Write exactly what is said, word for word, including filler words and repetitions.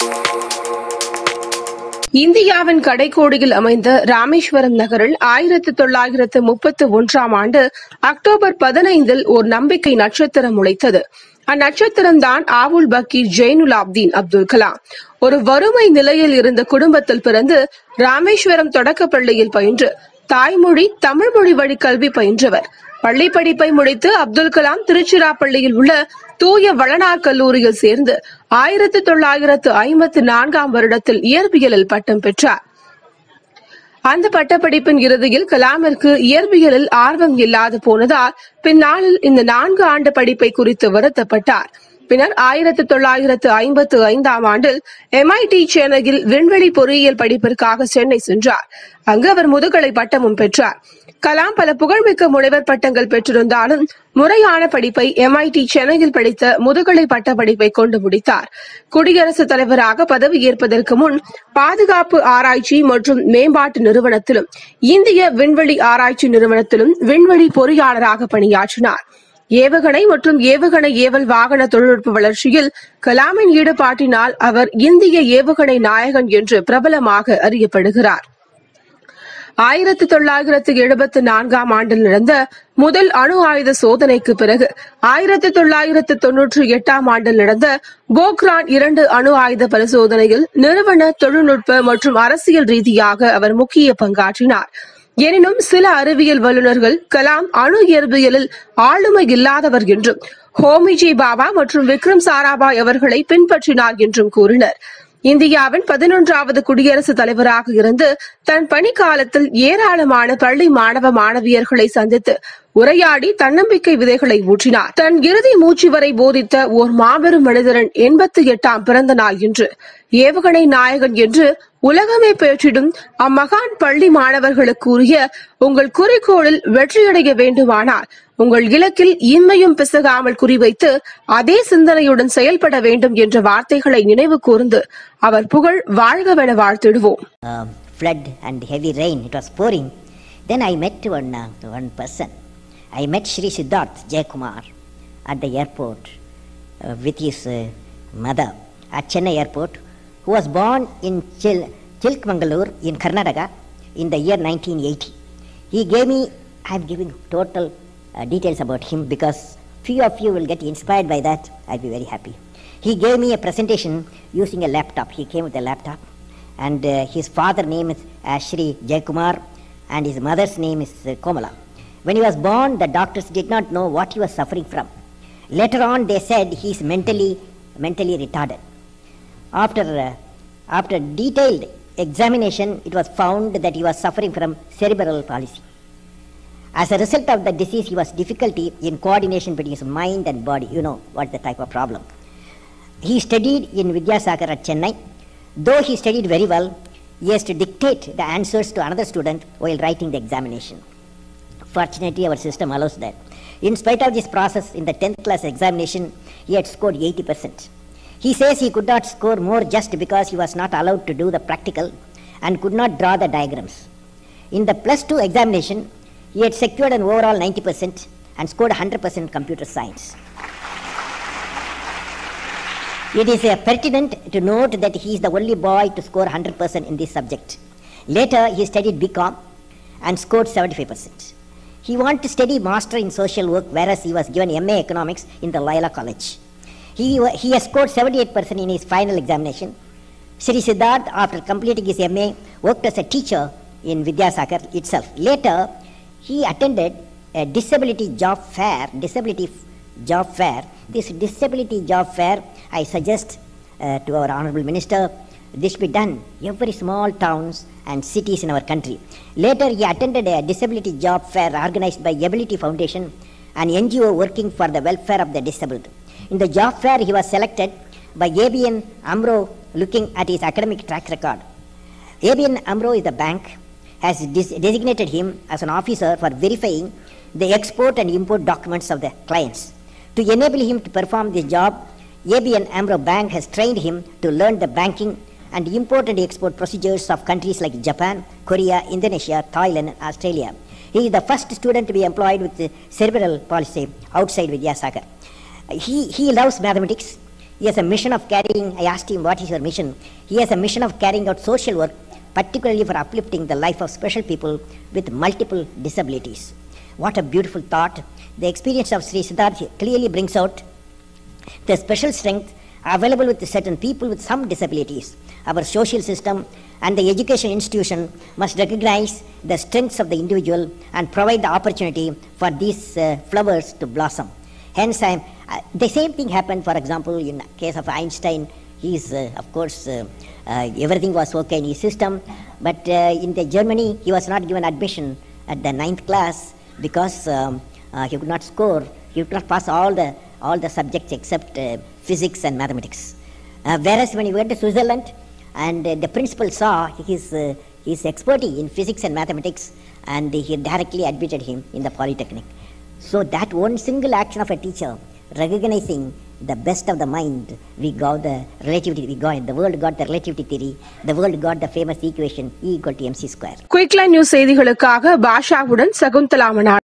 இந்தியாவின் கடைக்கோடியில் அமைந்த ராமேஸ்வரம் நகரில் ஆயிரத்து தொள்ளாயிரத்து முப்பத்து ஒன்றாம் ஆண்டு அக்டோபர் பதினைந்தில் ஓர் நம்பிக்கை நட்சத்திரம் முளைத்தது. அந்நட்சத்திரம்தான் ஆவுல் பக்கீர் ஜெயினுலாப்தீன் அப்துல் கலாம். ஒரு வறுமை நிலையில் இருந்த குடும்பத்தில் பிறந்து ராமேஸ்வரம் தொடக்கப்பள்ளியில் பயின்று தாய்மொழி தமிழ் மொழி வழி கல்வி பயின்றவர். பள்ளி படிப்பை முடித்து அப்துல் கலாம் திருச்சிராப்பள்ளியில் உள்ள தூய வளனார் கல்லூரியில் சேர்ந்து ஆயிரத்து தொள்ளாயிரத்து ஐம்பத்தி நான்காம் வருடத்தில் இயற்பியலில் பட்டம் பெற்றார். அந்த பட்டப்படிப்பின் இறுதியில் கலாமிற்கு இயற்பியலில் ஆர்வம் இல்லாது போனதால் பின்னாளில் இந்த நான்கு ஆண்டு படிப்பை குறித்து வருத்தப்பட்டார். பின்னர் ஆயிரத்து தொள்ளாயிரத்து ஐம்பத்து ஐந்தாம் ஆண்டில் எம்ஐடி சென்னையில் விண்வெளி பொறியியல் படிப்பிற்காக சென்னை சென்றார். அங்கு அவர் முதுகலை பட்டமும் பெற்றார். கலாம் பல புகழ்மிக்க முனைவர் பட்டங்கள் பெற்றிருந்தாலும் முறையான படிப்பை எம்ஐடி சென்னையில் படித்த முதுகலை பட்ட படிப்பை கொண்டு முடித்தார். குடியரசுத் தலைவராக பதவியேற்பதற்கு முன் பாதுகாப்பு ஆராய்ச்சி மற்றும் மேம்பாட்டு நிறுவனத்திலும் இந்திய விண்வெளி ஆராய்ச்சி நிறுவனத்திலும் விண்வெளி பொறியாளராக பணியாற்றினார். ஏவுகணை மற்றும் ஏவுகணை ஏவல் வாகன தொழில்நுட்ப வளர்ச்சியில் கலாமின் ஈடுபாட்டினால் அவர் இந்திய ஏவுகணை நாயகன் என்று பிரபலமாக அறியப்படுகிறார். ஆயிரத்தி தொள்ளாயிரத்து எழுபத்தி நான்காம் ஆண்டில் நடந்த முதல் அணு ஆயுத சோதனைக்கு பிறகு ஆயிரத்தி தொள்ளாயிரத்து தொன்னூற்றி எட்டாம் ஆண்டில் நடந்த போக்ரான் இரண்டு அணு ஆயுத பரிசோதனையில் நிறுவன தொழில்நுட்ப மற்றும் அரசியல் ரீதியாக அவர் முக்கிய பங்காற்றினார். எனினும் சில அறிவியல் வல்லுநர்கள் கலாம் அணு இயற்பியலில் ஆளுமை இல்லாதவர் என்றும் ஹோமிஜி பாபா மற்றும் விக்ரம் சாராபாய் அவர்களை பின்பற்றினார் என்றும் கூறினர். இந்தியாவின் பதினொன்றாவது குடியரசுத் தலைவராக இருந்து தன் பணிக்காலத்தில் ஏராளமான பள்ளி மாணவ மாணவியர்களை சந்தித்து உரையாடி தன்னம்பிக்கை விதைகளை ஊற்றினார். தன் இறுதி மூச்சு வரை போதித்த ஓர் மாபெரும் மனிதரின் எண்பத்தி எட்டாம் பிறந்த நாள் என்று ஏவுகணை நாயகன் என்று உலகமே பேற்றிடும் அம்மகான் பள்ளி மாணவர்களுக்கு கூறிய, உங்கள் குறிக்கோளில் வெற்றியடைய வேண்டுமானால் உங்கள் இலக்கில் இம்மையும் பிசகாமல் குறிவைத்து அதே சிந்தனையுடன் செயல்பட வேண்டும் என்ற வார்த்தைகளை நினைவு கூர்ந்து அவர் புகழ் வாழ்கவென வாழ்த்திடுவோம். Uh, flood and heavy rain, it was pouring. Then I met one, uh, one person. I met Shri Siddharth Jayakumar at the airport uh, with his uh, mother at Chennai airport, who was born in Chil Chilkmangalore in Karnataka in the year nineteen eighty. He gave me, I am giving total uh, details about him because few of you will get inspired by that. I'll be very happy. He gave me a presentation using a laptop. He came with a laptop, and uh, his father's name is uh, Shri Jayakumar and his mother's name is uh, Komala. When he was born, the doctors did not know what he was suffering from. Later on, they said he is mentally, mentally retarded. After, uh, after detailed examination, it was found that he was suffering from cerebral palsy. As a result of the disease, he was difficulty in coordination between his mind and body. You know what's the type of problem. He studied in Vidyasagar at Chennai. Though he studied very well, he has to dictate the answers to another student while writing the examination. Fortunately, our system allows that. In spite of this process, in the tenth class examination, he had scored eighty percent. He says he could not score more just because he was not allowed to do the practical and could not draw the diagrams. In the plus two examination, he had secured an overall ninety percent and scored one hundred percent computer science. It is uh, pertinent to note that he is the only boy to score one hundred percent in this subject. Later, he studied B Com and scored seventy-five percent. He wanted to study master in social work, whereas he was given M A economics in the Loyola College. He, he has scored seventy-eight percent in his final examination. Shri Siddharth, after completing his M A, worked as a teacher in Vidyasagar itself. Later, he attended a disability job fair, disability job fair. This disability job fair, I suggest uh, to our Honorable Minister, this should be done every small towns and cities in our country. Later, he attended a disability job fair organized by Ability Foundation, an N G O working for the welfare of the disabled. In the job fair, he was selected by A B N AMRO looking at his academic track record. A B N AMRO is the bank, has designated him as an officer for verifying the export and import documents of the clients. To enable him to perform this job, A B N AMRO Bank has trained him to learn the banking and import and export procedures of countries like Japan, Korea, Indonesia, Thailand, and Australia. He is the first student to be employed with cerebral palsy outside Vidyasagar. He, he loves mathematics. He has a mission of carrying, I asked him, what is your mission? He has a mission of carrying out social work, particularly for uplifting the life of special people with multiple disabilities. What a beautiful thought. The experience of Sri Siddhartha clearly brings out the special strength available with certain people with some disabilities. Our social system and the education institution must recognize the strengths of the individual and provide the opportunity for these uh, flowers to blossom. Hence, I am, uh, the same thing happened, for example, in the case of Einstein. He is, uh, of course, uh, uh, everything was okay in his system, but uh, in the Germany, he was not given admission at the ninth class because um, uh, he could not score, he could not pass all the all the subjects except uh, physics and mathematics. Uh, whereas when he went to Switzerland, and uh, the principal saw his uh, his expertise in physics and mathematics, and he directly admitted him in the Polytechnic. So that one single action of a teacher, recognizing the best of the mind, we got the relativity, we got, the world got the relativity theory, the world got the famous equation E equal to mc square. Quickline news செய்திகளுக்காக பாஷாவுடன் சகுந்தலா மணால்.